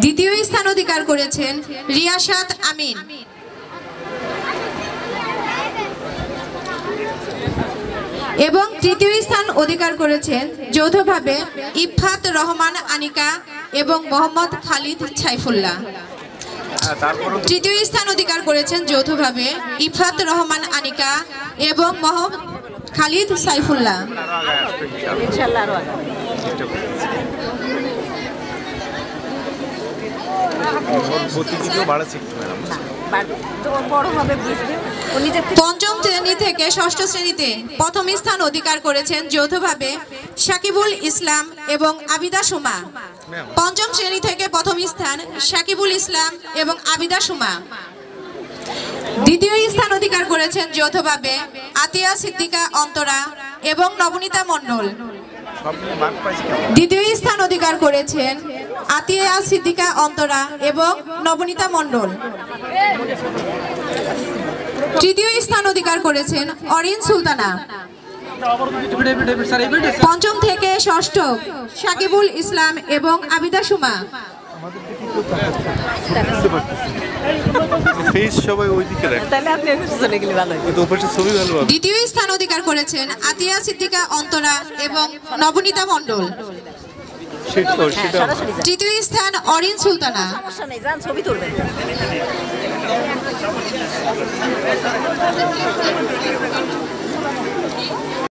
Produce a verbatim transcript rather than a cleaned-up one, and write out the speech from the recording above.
দ্বিতীয় স্থান অধিকার করেছেন রিয়াসাত আমিন। এবং তৃতীয় স্থান অধিকার করেছেন যৌথভাবে ইফাত রহমান আনিকা এবং মোহাম্মদ খালিদ সাইফুল্লাহ। তৃতীয় স্থান অধিকার করেছেন যৌথভাবে ইফাত রহমান আনিকা এবং মোহাম্মদ খালিদ সাইফুল্লাহ। পঞ্চম শ্রেণী থেকে ষষ্ঠ শ্রেণীতে প্রথম স্থান অধিকার করেছেন যৌথভাবে সাকিবুল ইসলাম এবং আবিদা সুমা। পঞ্চম শ্রেণী থেকে প্রথম স্থান সাকিবুল ইসলাম এবং আবিদা সুমা। দ্বিতীয় স্থান অধিকার করেছেন যৌথভাবে আতিয়া সিদ্দিকা অন্তরা এবং নবনীতা মণ্ডল। দ্বিতীয় স্থান অধিকার করেছেন আতিয়া সিদ্দিকা অন্তরা এবং নবনীতা মণ্ডল। তৃতীয় স্থান অধিকার করেছেন অরিন সুলতানা। পঞ্চম থেকে ষষ্ঠ সাকিবুল ইসলাম এবং আবিদা সুমা। দ্বিতীয় স্থান অধিকার করেছেন আতিয়া সিদ্দিকা অন্তরা এবং নবনীতা মণ্ডল। তৃতীয় স্থান অরিন সুলতানা।